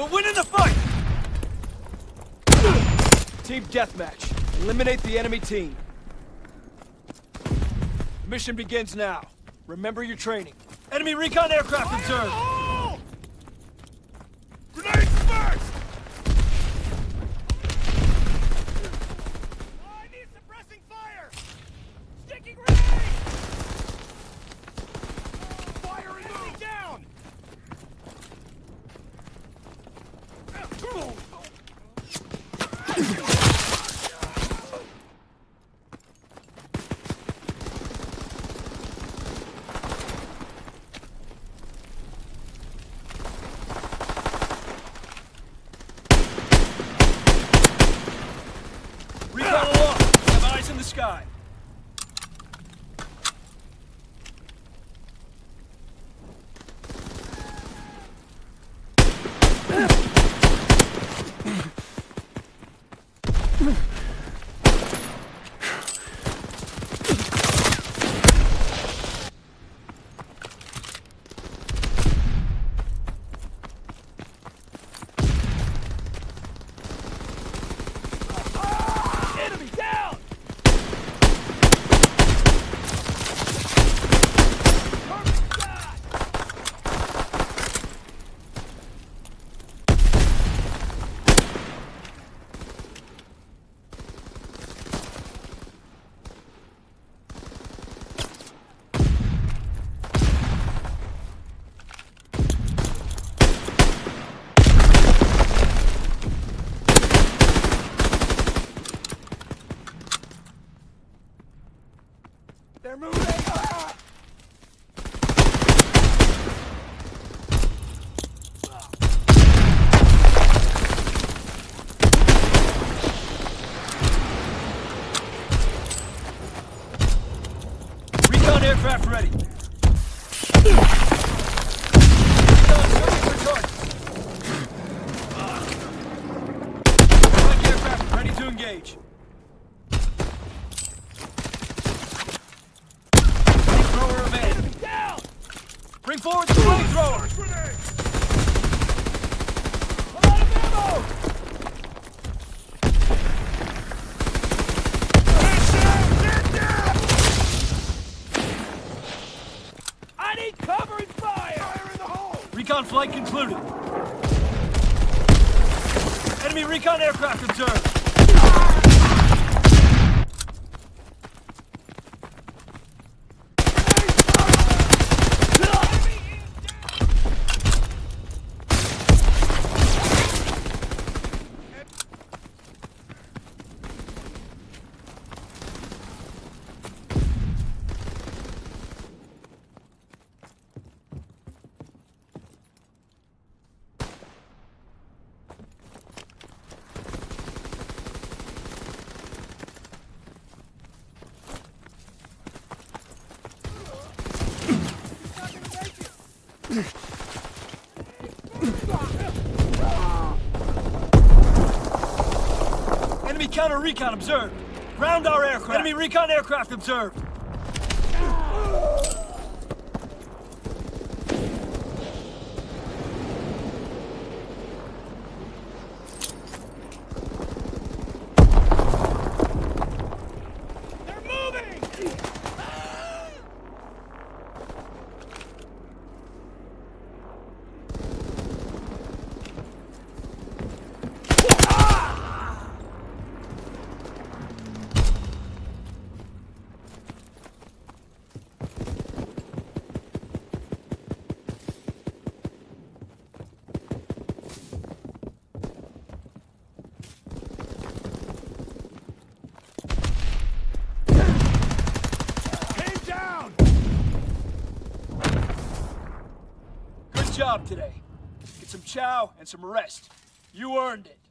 We're winning the fight! Team deathmatch. Eliminate the enemy team. The mission begins now. Remember your training. Enemy recon aircraft observed! Grenades first! I need suppressing fire! Sticking grenade! Fire and move! Down! Recon aloft! Have eyes in the sky. Enemy down! Perfect shot! They're moving! Ah! Recon aircraft ready. Recon searching for targets. Strike aircraft ready to engage. Flamethrower evade. Down! Bring forward the flamethrower! Grenade! I'm out of ammo! Get down! I need covering fire! Fire in the hole! Recon flight concluded. Enemy recon aircraft observed. Enemy counter recon observed. Ground our aircraft. Enemy recon aircraft observed. They're moving! Came down! Good job today. Get some chow and some rest. You earned it.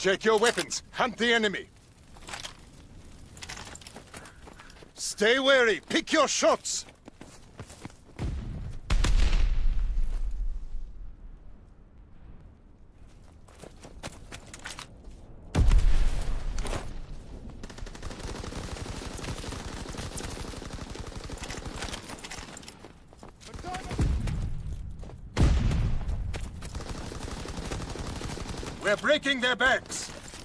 Check your weapons. Hunt the enemy. Stay wary. Pick your shots. We're breaking their backs.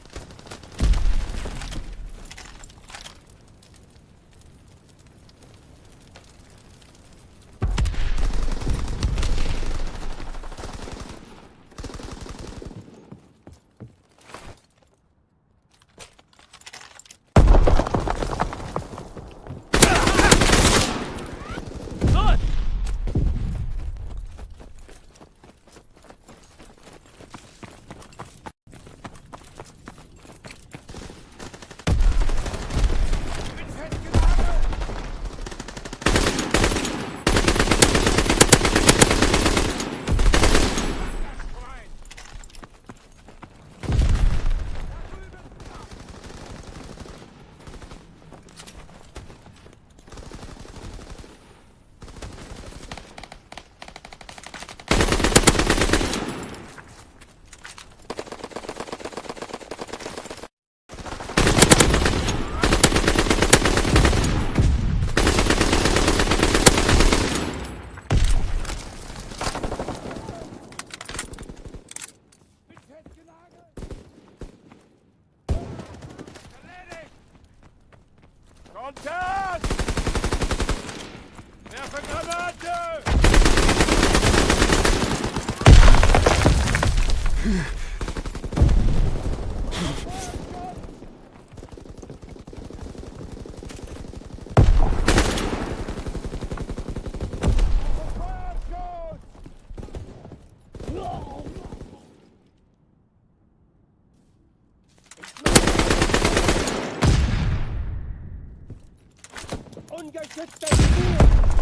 Kontakt! Werfe Granate! Ungeschützter Ziel!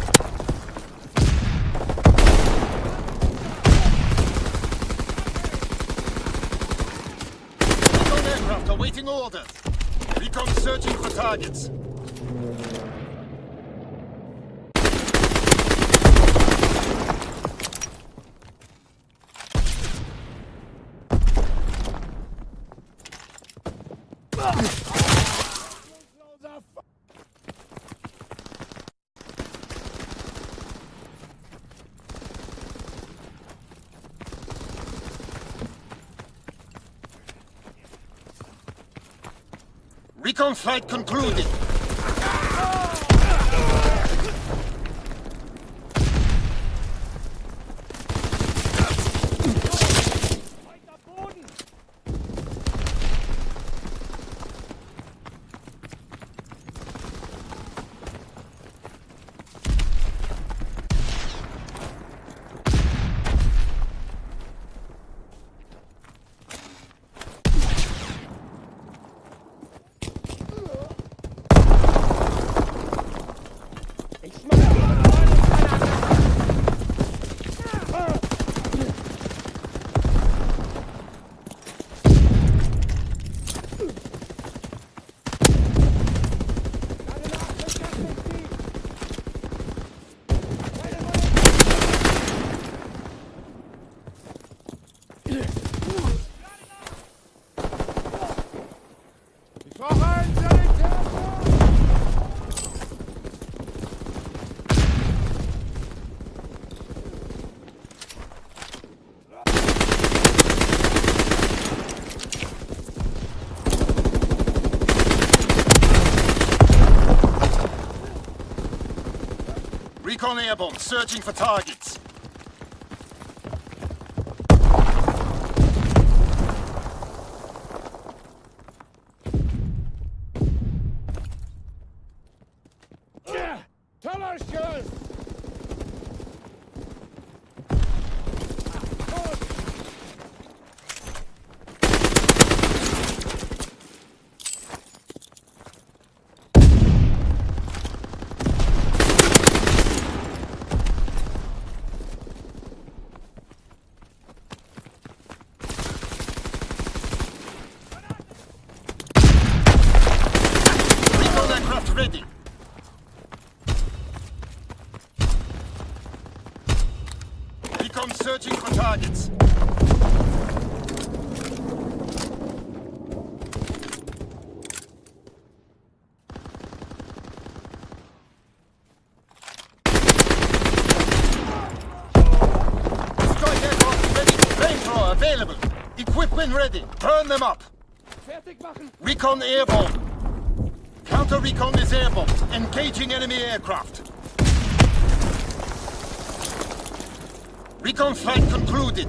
Recon aircraft awaiting orders. Recon searching for targets. Recon flight concluded. Weiter Boden! Ich brauche einen Sanitärwagen! Recon airborne searching for targets. Toller Schuss! Recon searching for targets. Strike aircraft ready. Flamethrower available. Equipment ready. Burn them up. Fertig machen! Recon airborne. Counter-recon is airborne. Engaging enemy aircraft. Recon flight concluded.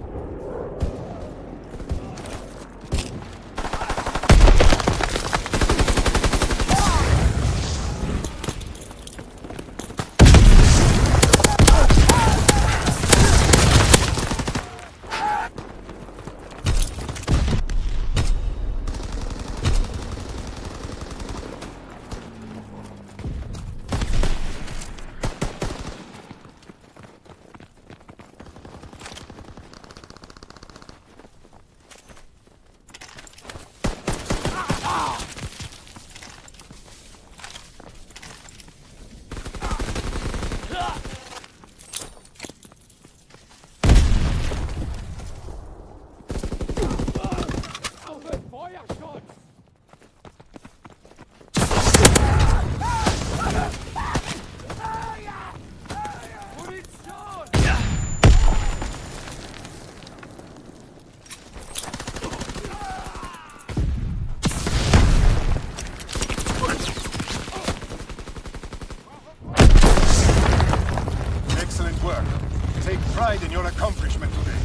Excellent work. Take pride in your accomplishment today.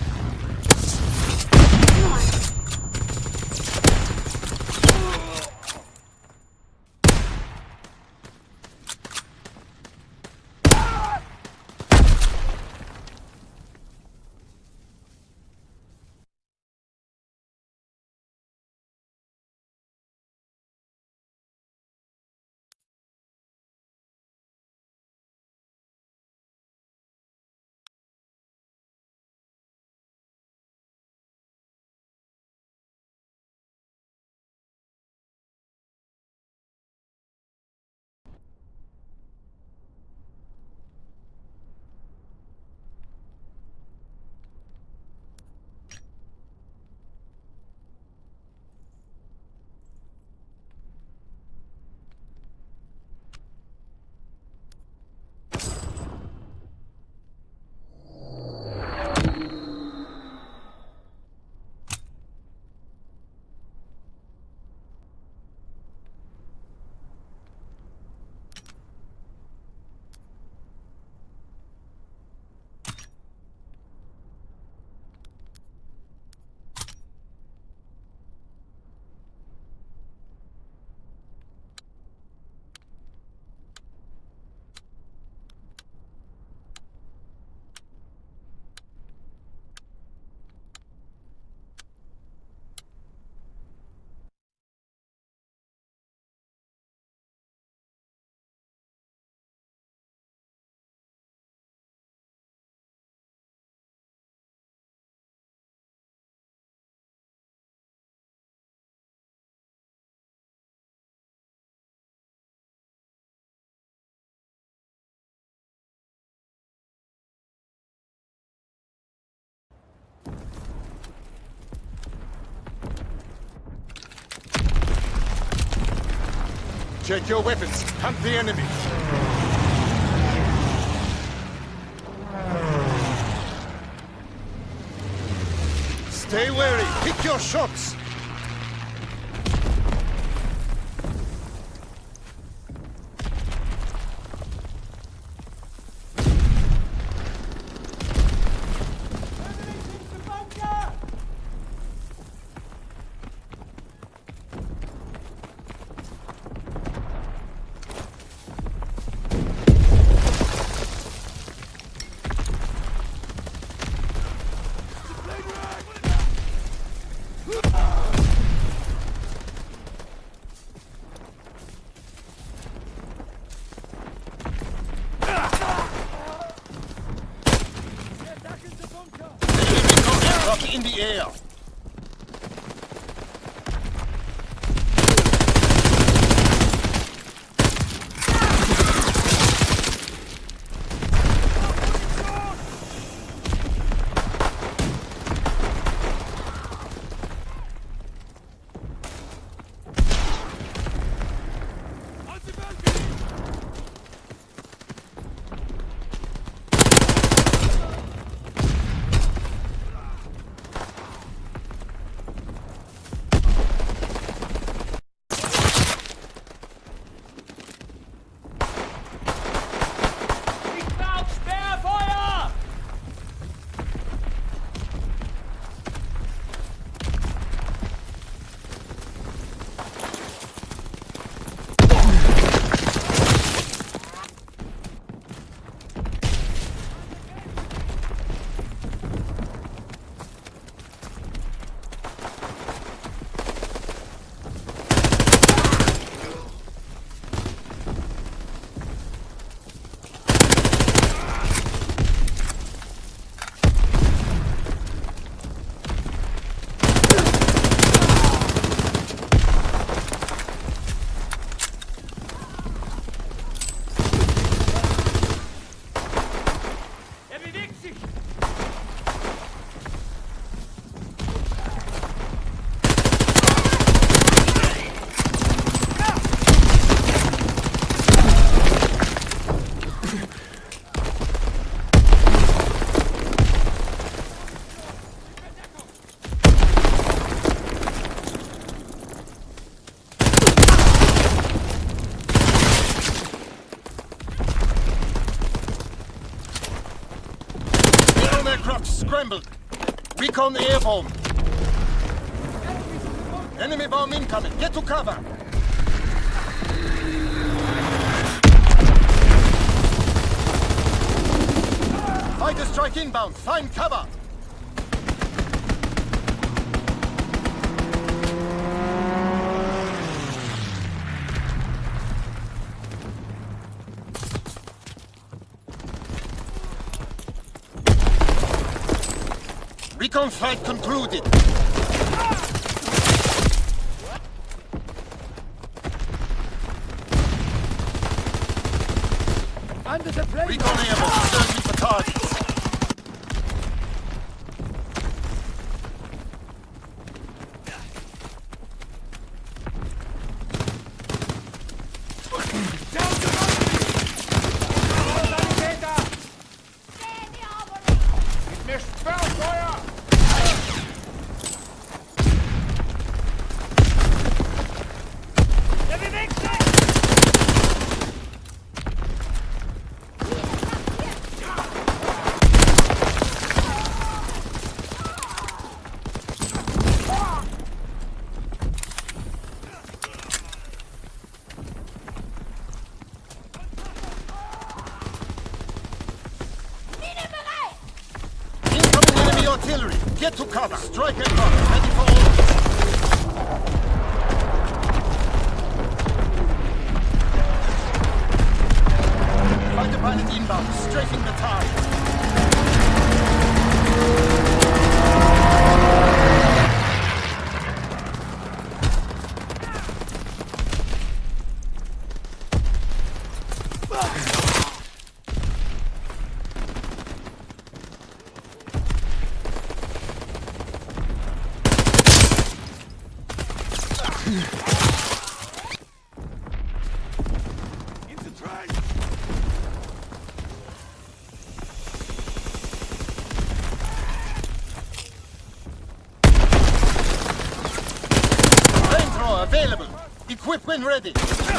Check your weapons. Hunt the enemy. Stay wary. Pick your shots. In the air. scrambled. Recon airborne. Enemy bomb incoming. Get to cover. Fighter strike inbound. Find cover. Recon flight concluded. Under the plane! Recon airborne, searching for targets. Artillery, get to cover. Strike aircraft, ready for orders. Fighter pilot inbound, strafing the target. Into train! Flamethrower available. Equip when ready.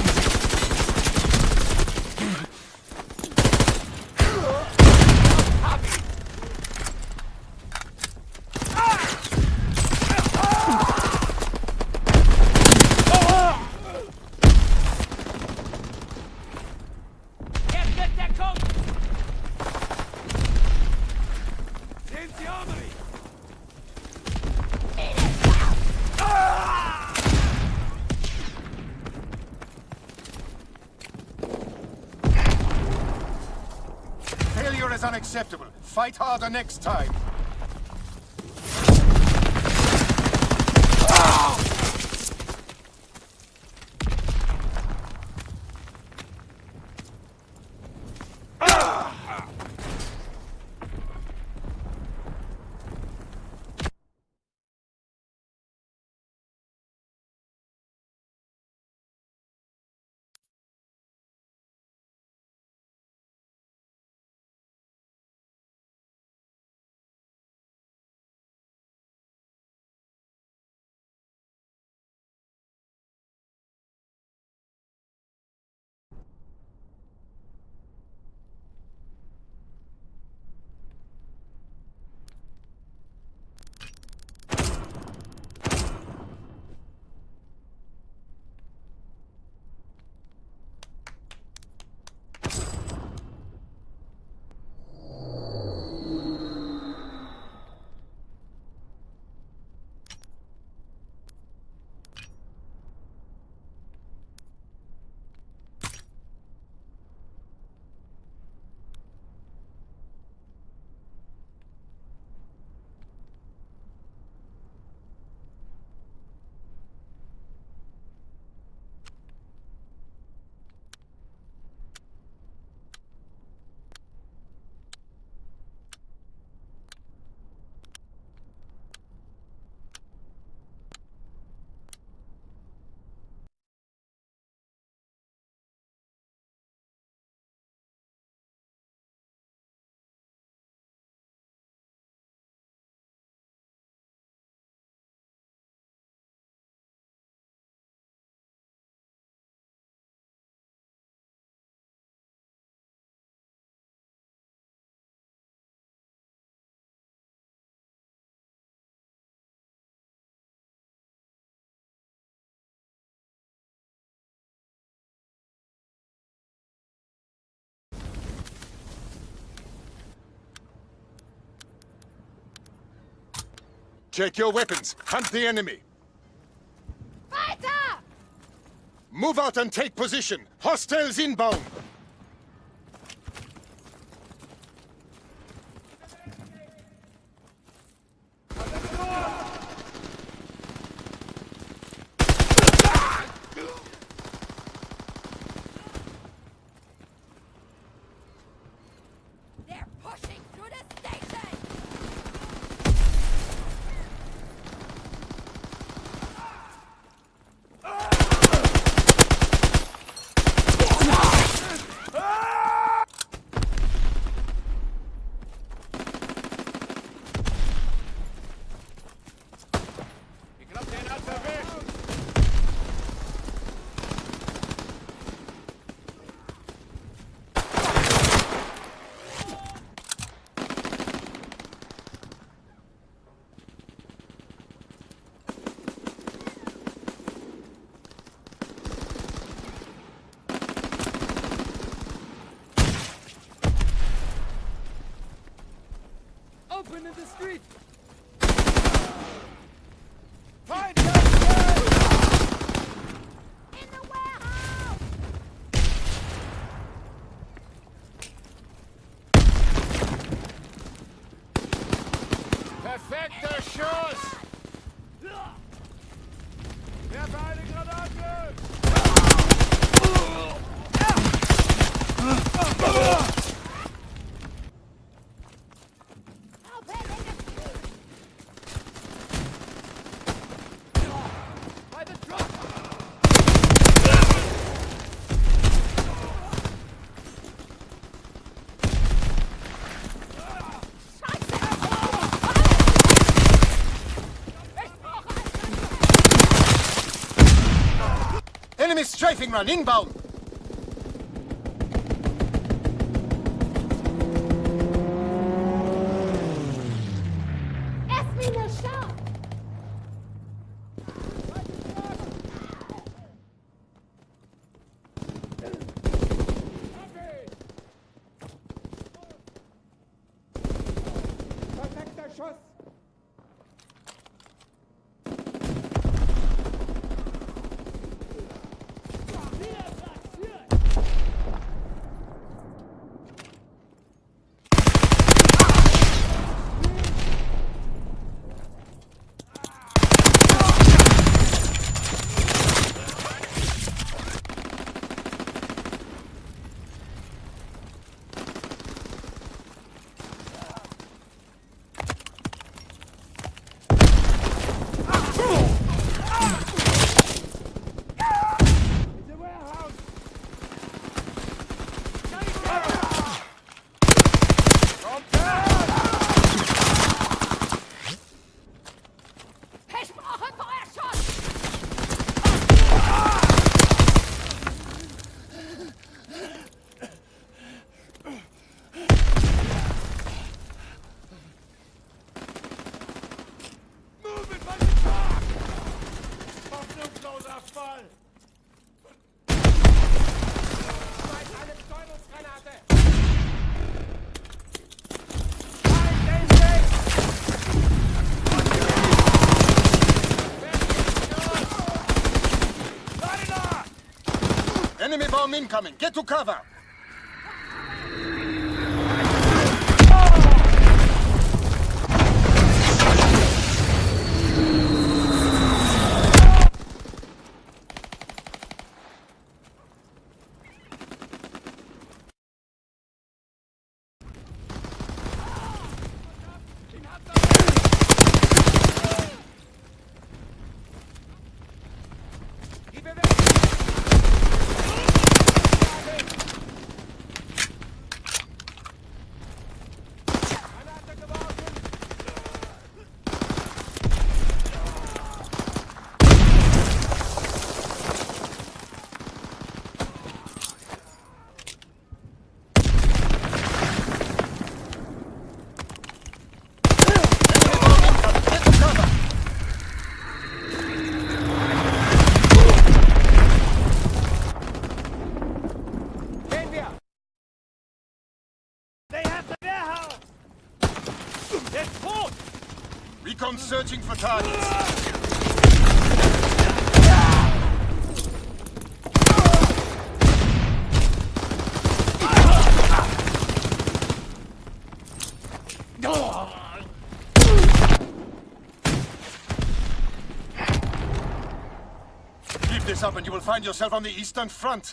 Failure is unacceptable. Fight harder next time. Check your weapons. Hunt the enemy. Weiter! Move out and take position. Hostiles inbound. They're pushing through the station! Ich glaub, den hat's erwischt! Open in the street! Feind! In the warehouse! Perfekter Schuss! Werfe eine Granate! Open in the street! By the truck! Enemy strafing run inbound. Ess me the shot! Perfekter Schuss! In the warehouse! Versprochen, Feuerschuss! Move it by the truck! Hoffnungsloser Fall! Schmeiß eine Betäubungsgranate! Enemy bomb incoming. Get to cover. Recon searching for targets. Keep this up and you will find yourself on the Eastern Front.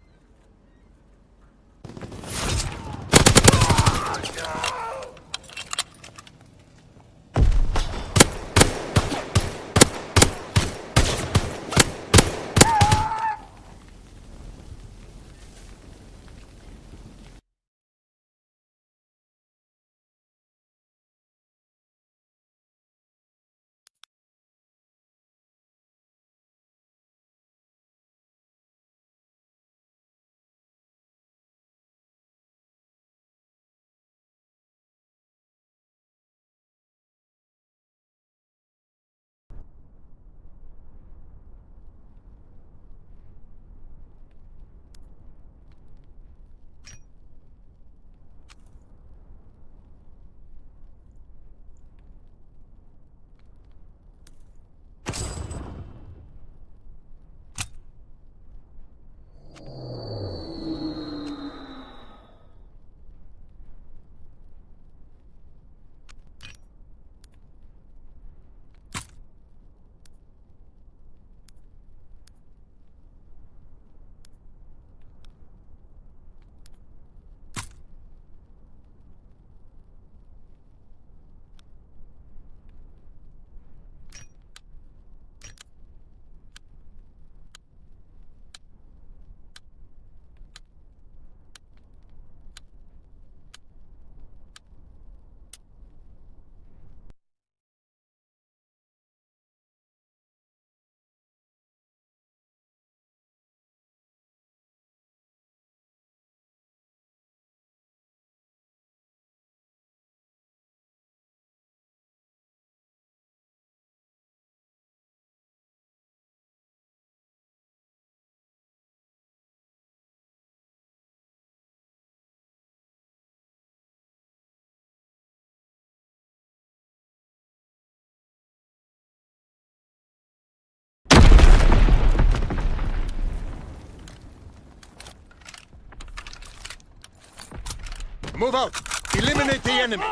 Move out! Eliminate the enemy!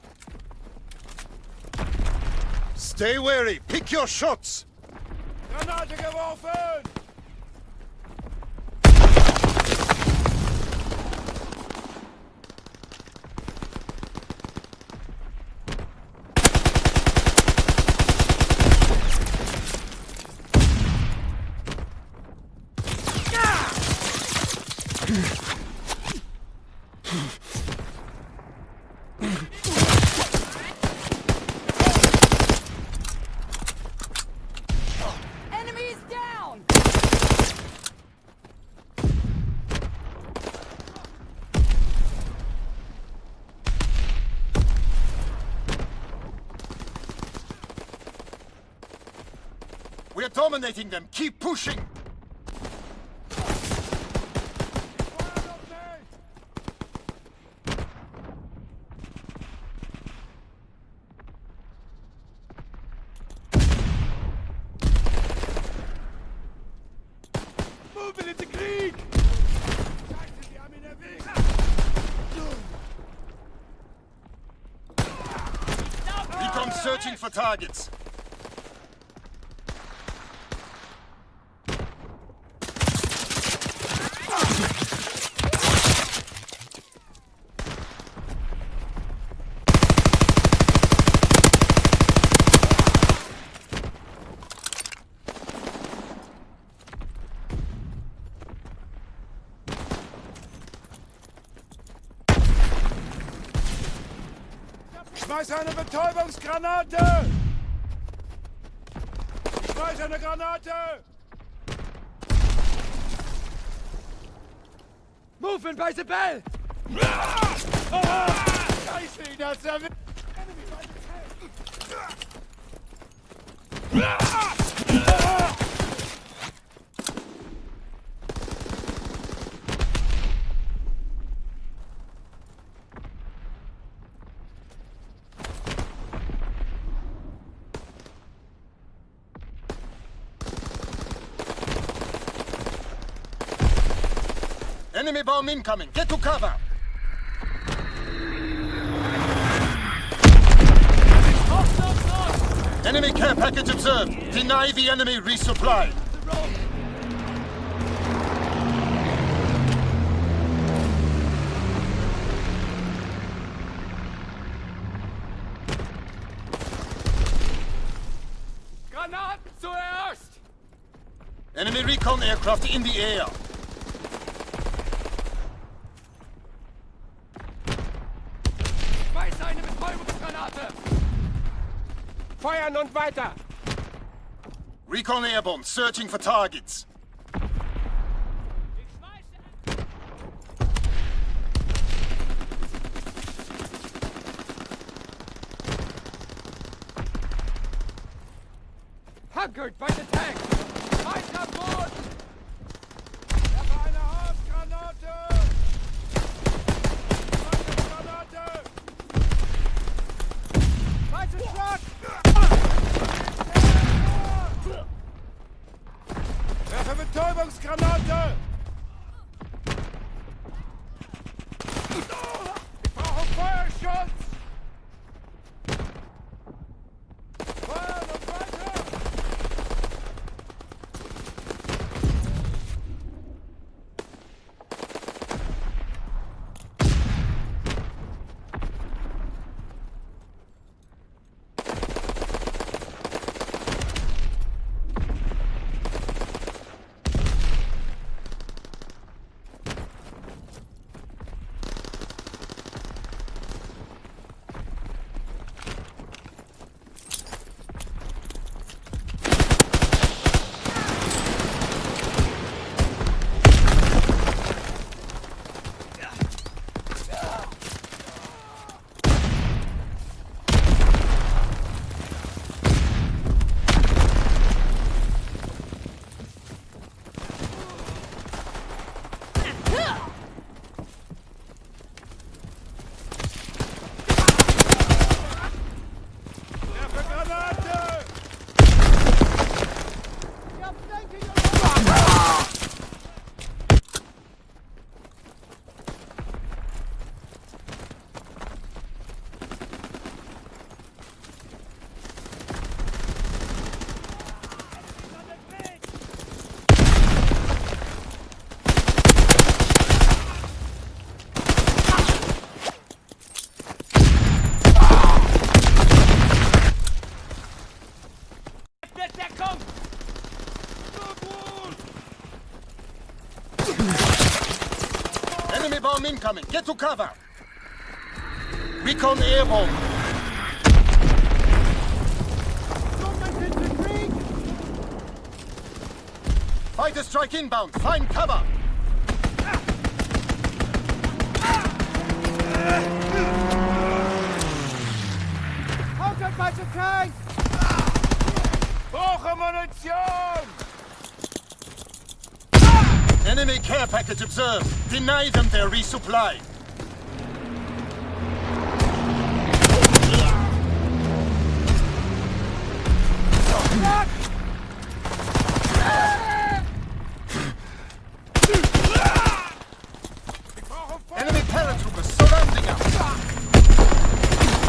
Stay wary! Pick your shots! Granate geworfen! Enemies down! We are dominating them! Keep pushing! Moving into Krieg! Scheiße, die haben ihn erwischt! Recon searching for targets! Schmeiß eine Betäubungsgranate! Schmeiß eine Granate! Moving by the bell! Scheiße, ihn hat's erwischt! Enemy bomb incoming. Get to cover. Enemy care package observed. Deny the enemy resupply. Granaten zuerst! Enemy recon aircraft in the air. Weiß eine Betäubungsgranate! Feuern und weiter! Recon airborne, searching for targets. Hunkered by the tank! Weiter Boot! Werfe eine Hauptgranate! Granate! Weiße Schrott! Werfe Betäubungsgranate! Ich brauche Feuerschutz! Feuern und weiter! Enemy bomb incoming. Get to cover. Recon airborne. Fighter strike inbound. Find cover. Hauptsache falsche Tank! Brauche Munition! Enemy care package observed. Deny them their resupply. Enemy paratroopers surrounding us.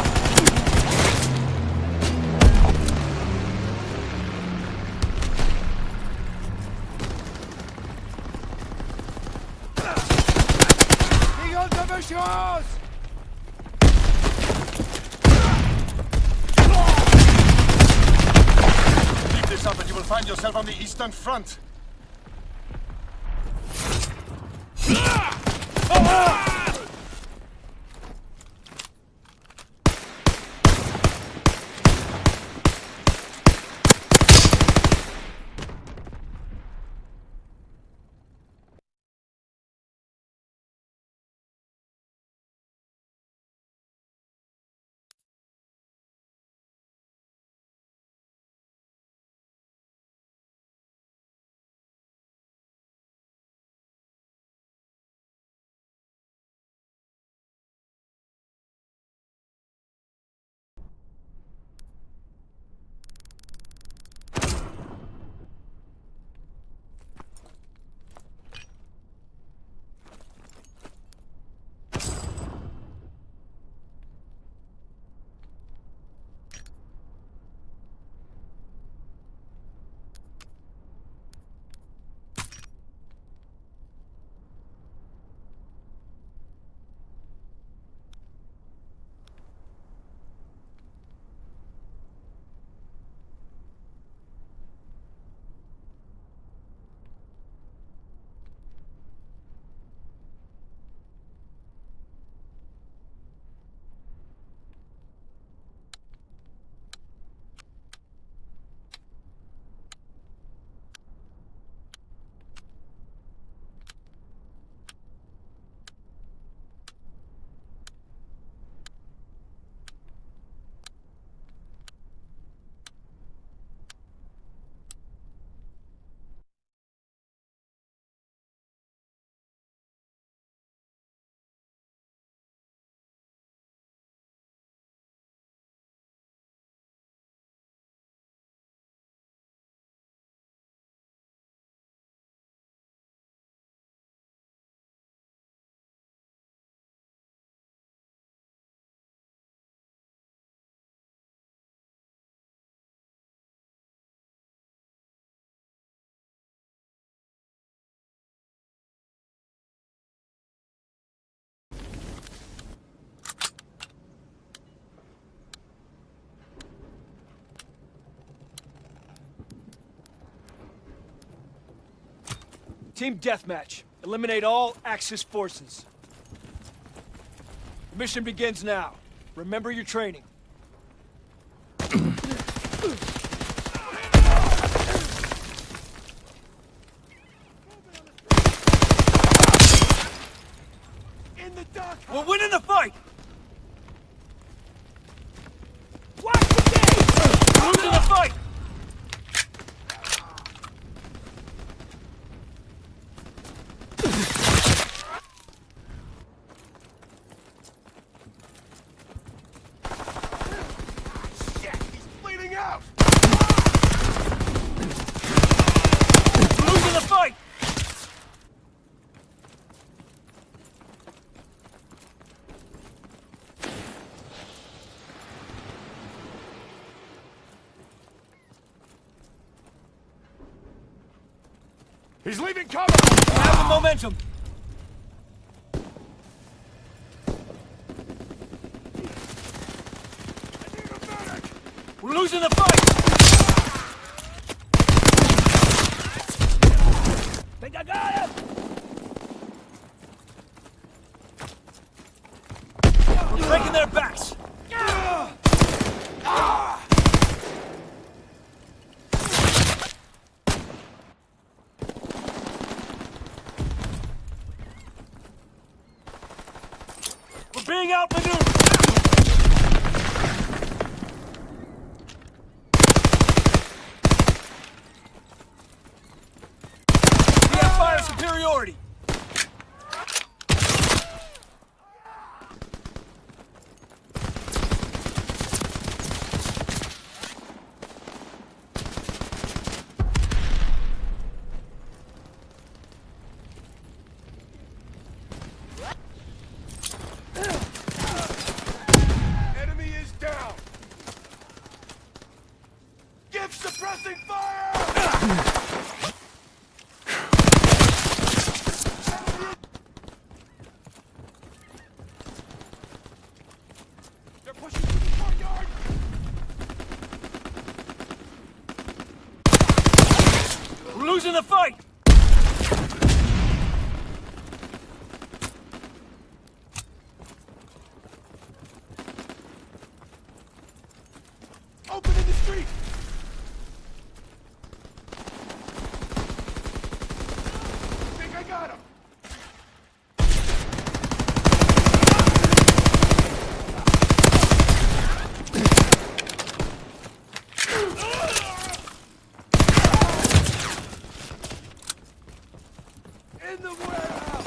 Die Unterbeschuss! Keep this up and you will find yourself on the Eastern Front. Team Deathmatch. Eliminate all Axis forces. The mission begins now. Remember your training. In the dock! We're winning the fight! Watch the gate! We're losing the fight! Shit! He's bleeding out! We're losing the fight! He's leaving cover! We have the momentum! I need a medic! We're losing the fight! Think I got him! We're breaking their backs! We're being outmaneuvered! We have fire superiority! Enemy is down! Give suppressing fire! They're pushing through the courtyard! We're losing the fight! Open in the street! Think I got him! In the warehouse!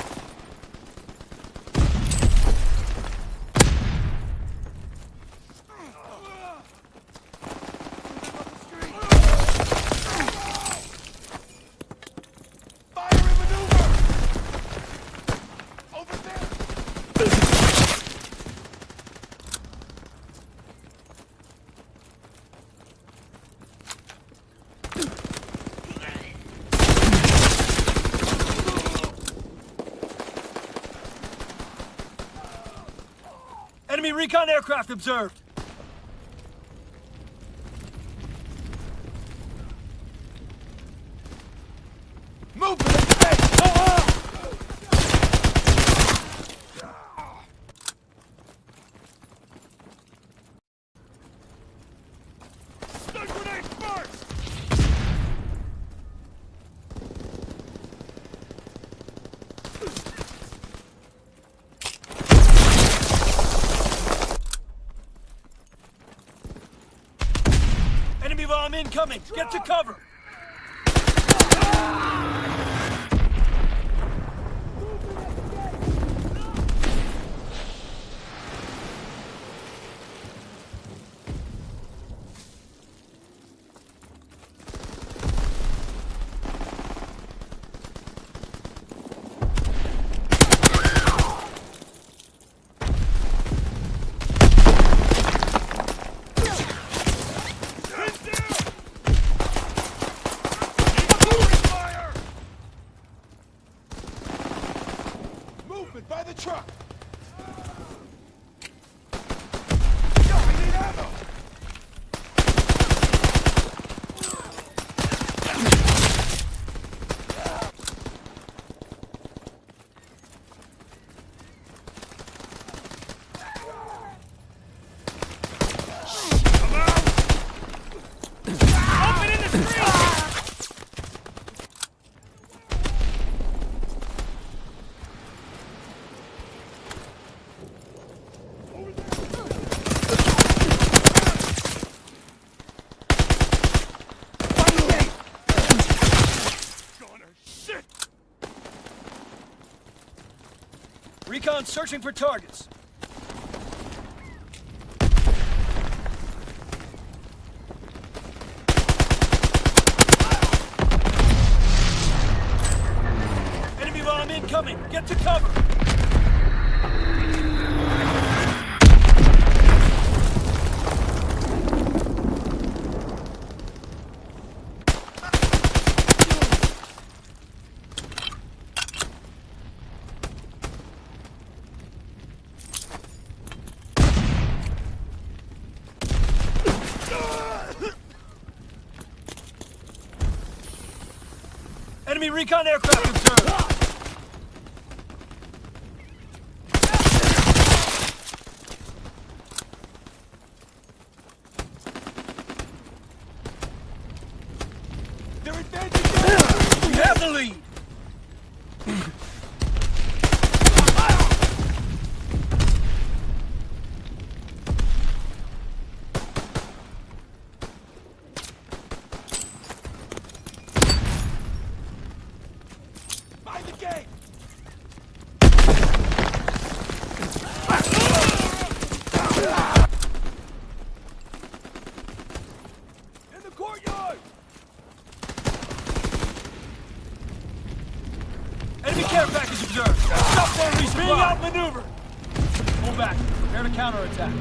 Fire and maneuver! Over there! Enemy recon aircraft observed! Movement in space! Stun grenade first! Enemy bomb incoming! Get to cover! Pin down! Fire! on searching for targets. Enemy bomb incoming! Get to cover! Enemy recon aircraft observed! They're advancing! We have the lead! Mind the gate! In the courtyard! Enemy care package observed! Stop for a resupply! Being outmaneuvered! Pull back. Prepare to counterattack.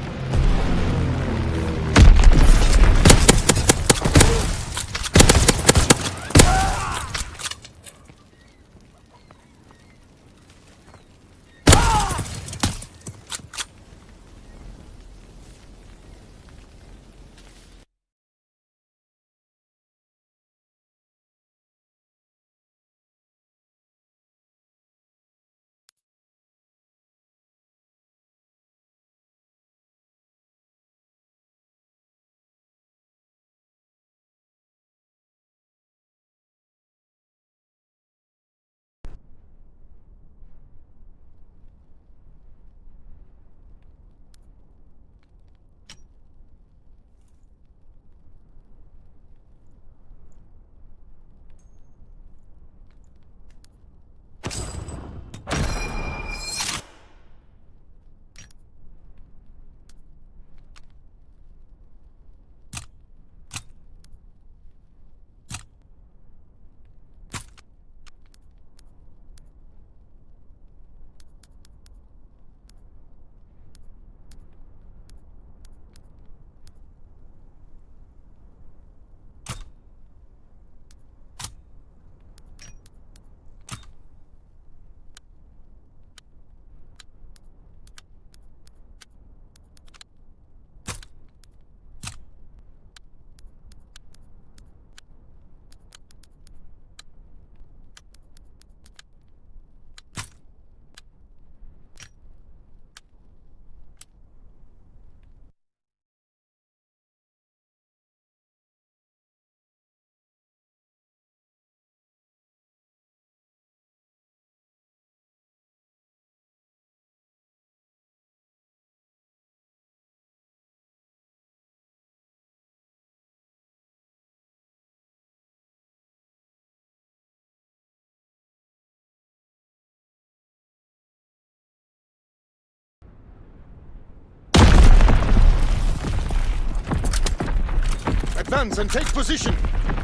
Advance and take position!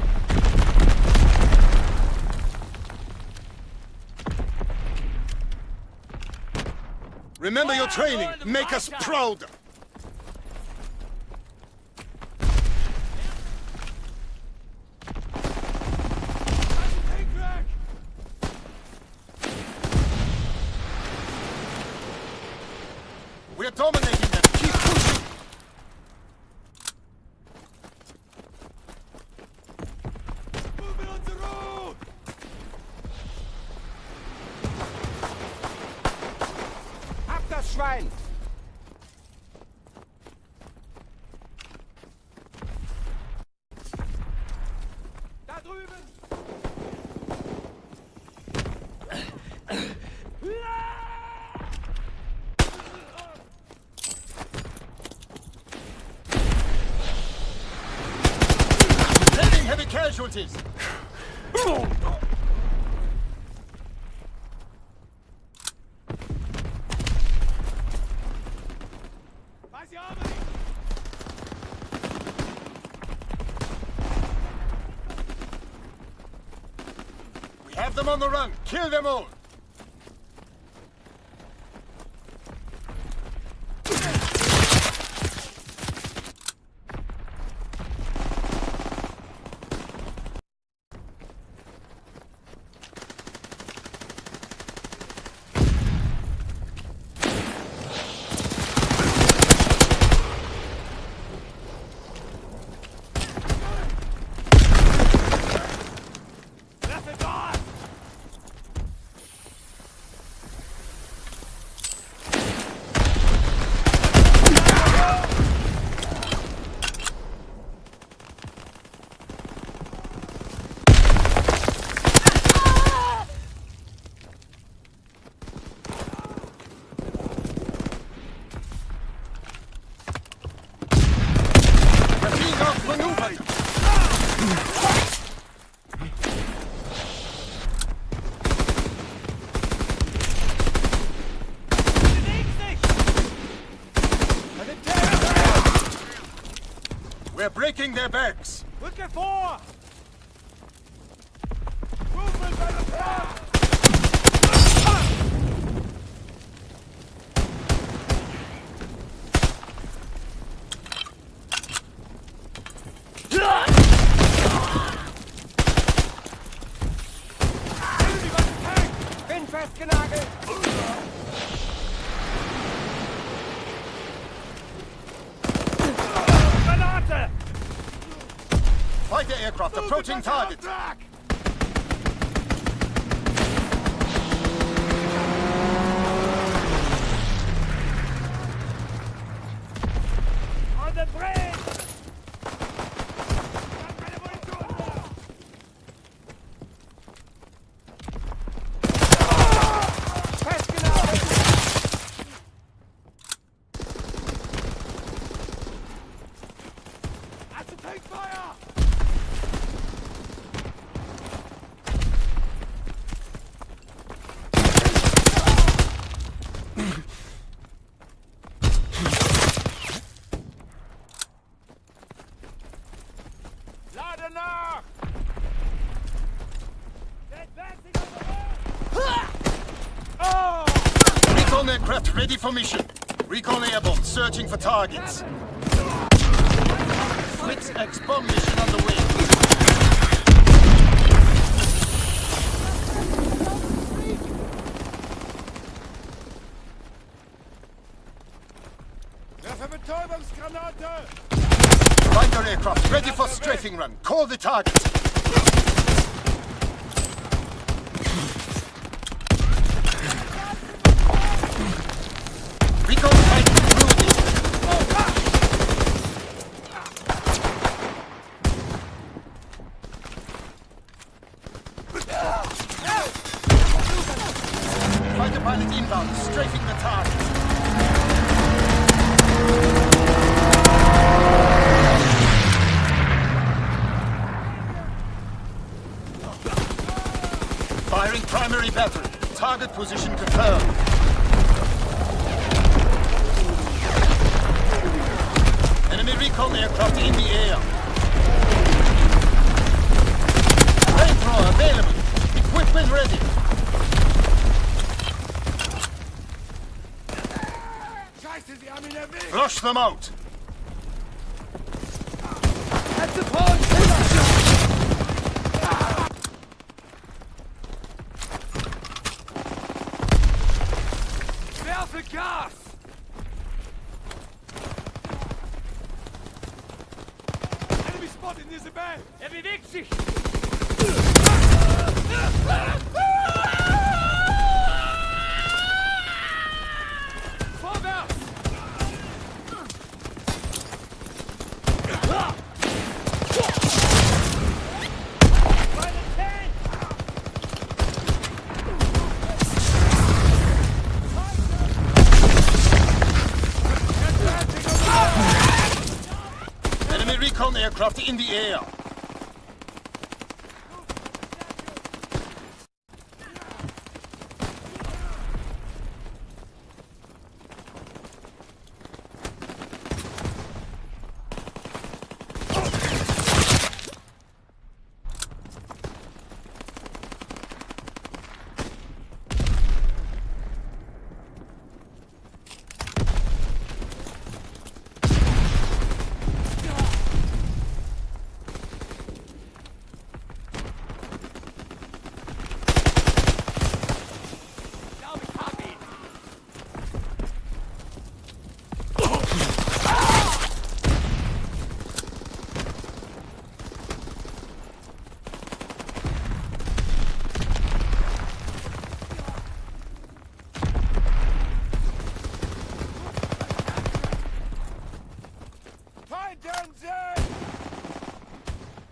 Remember your training! Make us proud! We're dominating them! Keep pushing! Movement on the road! Ab das Schwein! Da drüben! Taking heavy casualties! Have them on the run. Kill them all. We're breaking their backs. Rücke vor! Movement by the front! Enemy by the tank! Bin festgenagelt! Granate! Fighter aircraft approaching target. On the bridge! Keine Munition mehr! Festgenagelt! That's a take fire! Lade nach! Advancing on the road! Oh! Recon aircraft ready for mission. Recon airborne searching for targets. Six X-bomb mission underway. Werfe Betäubungsgranate! Fighter aircraft ready for strafing run. Call the target. Recon Titan through this. Fighter pilot inbound, strafing the target. Firing primary battery. Target position confirmed. Enemy recon aircraft in the air. Flamethrower available. Equipment ready. Scheiße, sie haben ihn erwischt! Flush them out. At the point! Werfe Gas! Enemy spotted near the bay! Er bewegt sich! Vorwärts! By the tank! Enemy recon aircraft in the air.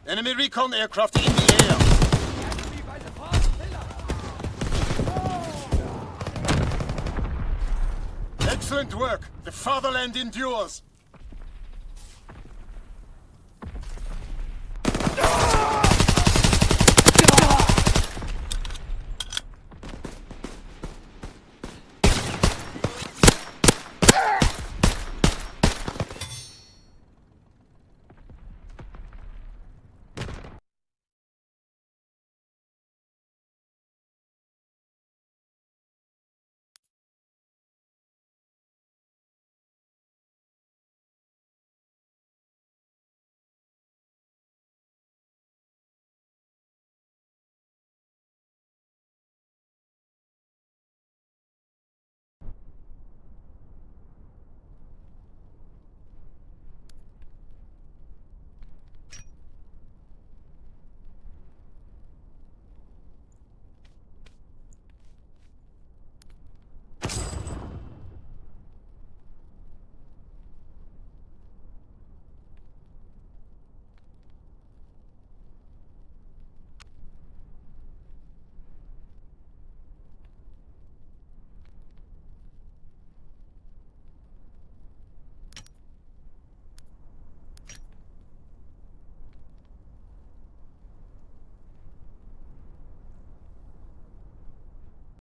Enemy recon aircraft in the air. Enemy by the false pillar. Excellent work. The fatherland endures.